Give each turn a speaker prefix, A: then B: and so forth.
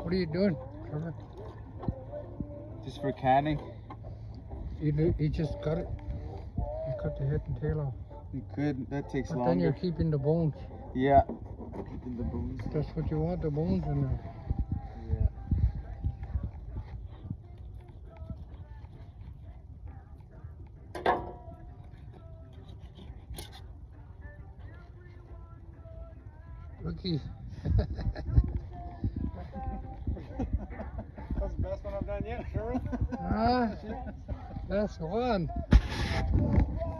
A: What are you doing, Trevor?
B: Just for canning.
A: You just cut it. You cut the head and tail off.
B: You could. That takes longer.
A: But then you're keeping the bones.
B: Yeah. Keeping the bones.
A: That's what you want, the bones in there.
B: Yeah.
A: Rookie.
C: That's the best one I've done yet, sure.
A: Ah, that's one.